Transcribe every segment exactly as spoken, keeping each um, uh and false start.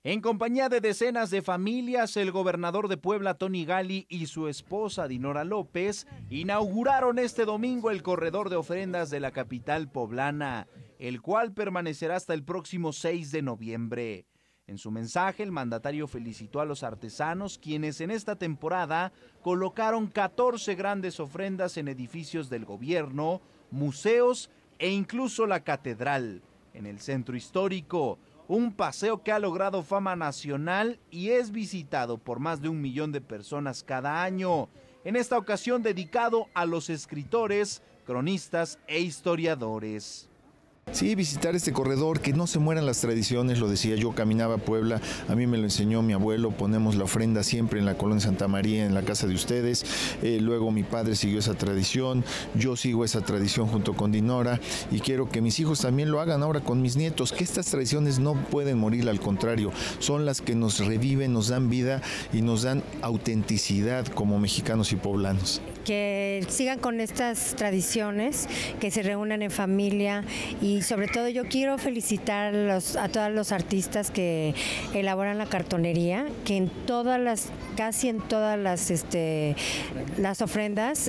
En compañía de decenas de familias, el gobernador de Puebla, Tony Gali, y su esposa, Dinora López, inauguraron este domingo el corredor de ofrendas de la capital poblana, el cual permanecerá hasta el próximo seis de noviembre. En su mensaje, el mandatario felicitó a los artesanos, quienes en esta temporada colocaron catorce grandes ofrendas en edificios del gobierno, museos e incluso la catedral. En el centro histórico, un paseo que ha logrado fama nacional y es visitado por más de un millón de personas cada año, en esta ocasión dedicado a los escritores, cronistas e historiadores. Sí, visitar este corredor, que no se mueran las tradiciones, lo decía yo, caminaba a Puebla, a mí me lo enseñó mi abuelo, ponemos la ofrenda siempre en la colonia Santa María, en la casa de ustedes, eh, luego mi padre siguió esa tradición, yo sigo esa tradición junto con Dinora y quiero que mis hijos también lo hagan ahora con mis nietos, que estas tradiciones no pueden morir, al contrario, son las que nos reviven, nos dan vida y nos dan autenticidad como mexicanos y poblanos. Que sigan con estas tradiciones, que se reúnan en familia y sobre todo yo quiero felicitar a, los, a todos los artistas que elaboran la cartonería, que en todas las, casi en todas las, este, las ofrendas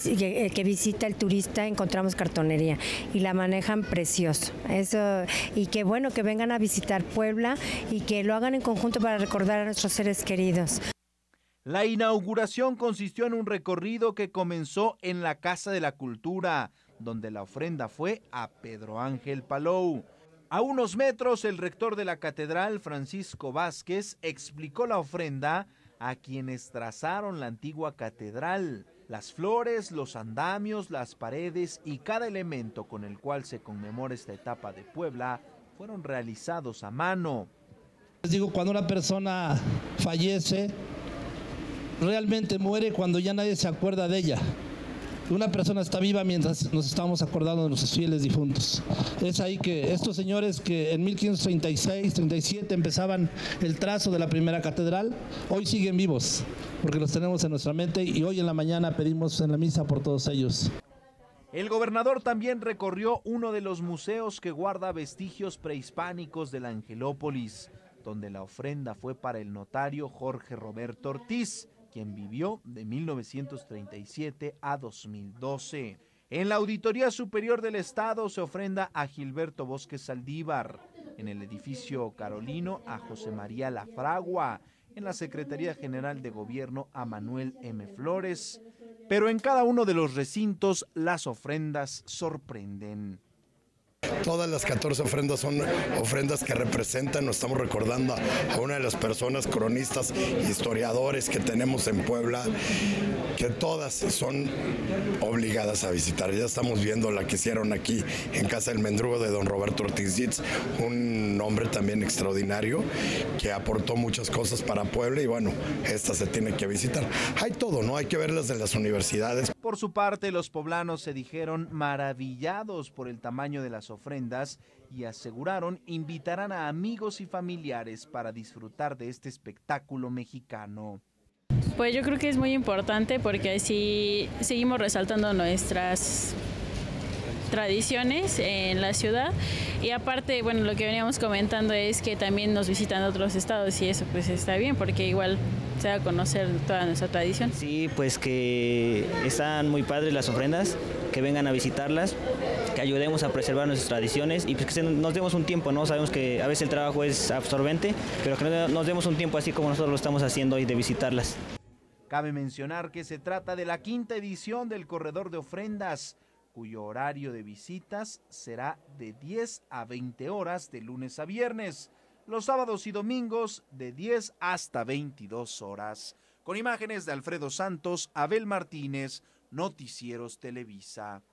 que visita el turista encontramos cartonería y la manejan precioso. Eso, y que bueno que vengan a visitar Puebla y que lo hagan en conjunto para recordar a nuestros seres queridos. La inauguración consistió en un recorrido que comenzó en la Casa de la Cultura, donde la ofrenda fue a Pedro Ángel Palou. A unos metros, el rector de la catedral, Francisco Vázquez, explicó la ofrenda a quienes trazaron la antigua catedral. Las flores, los andamios, las paredes y cada elemento con el cual se conmemora esta etapa de Puebla fueron realizados a mano. Les digo, cuando una persona fallece, realmente muere cuando ya nadie se acuerda de ella. Una persona está viva mientras nos estamos acordando de nuestros fieles difuntos. Es ahí que estos señores que en mil quinientos treinta y seis, treinta y siete empezaban el trazo de la primera catedral, hoy siguen vivos, porque los tenemos en nuestra mente y hoy en la mañana pedimos en la misa por todos ellos. El gobernador también recorrió uno de los museos que guarda vestigios prehispánicos de la Angelópolis, donde la ofrenda fue para el notario Jorge Roberto Ortiz, quien vivió de mil novecientos treinta y siete a dos mil doce. En la Auditoría Superior del Estado se ofrenda a Gilberto Bosque Saldívar, en el edificio Carolino a José María Lafragua, en la Secretaría General de Gobierno a Manuel M. Flores, pero en cada uno de los recintos las ofrendas sorprenden. Todas las catorce ofrendas son ofrendas que representan, nos estamos recordando a una de las personas cronistas, historiadores que tenemos en Puebla, que todas son obligadas a visitar. Ya estamos viendo la que hicieron aquí en Casa del Mendrugo de don Roberto Ortiz Yitz, un hombre también extraordinario que aportó muchas cosas para Puebla y bueno, esta se tiene que visitar. Hay todo, ¿no? Hay que verlas de las universidades. Por su parte, los poblanos se dijeron maravillados por el tamaño de las ofrendas y aseguraron invitarán a amigos y familiares para disfrutar de este espectáculo mexicano. Pues yo creo que es muy importante porque así seguimos resaltando nuestras tradiciones en la ciudad y aparte, bueno, lo que veníamos comentando es que también nos visitan otros estados y eso pues está bien porque igual se va a conocer toda nuestra tradición. Sí, pues que están muy padres las ofrendas, que vengan a visitarlas, que ayudemos a preservar nuestras tradiciones y pues que nos demos un tiempo, ¿no? Sabemos que a veces el trabajo es absorbente, pero que nos demos un tiempo así como nosotros lo estamos haciendo hoy de visitarlas. Cabe mencionar que se trata de la quinta edición del Corredor de Ofrendas, cuyo horario de visitas será de diez a veinte horas de lunes a viernes, los sábados y domingos de diez hasta veintidós horas. Con imágenes de Alfredo Santos, Abel Martínez, Noticieros Televisa.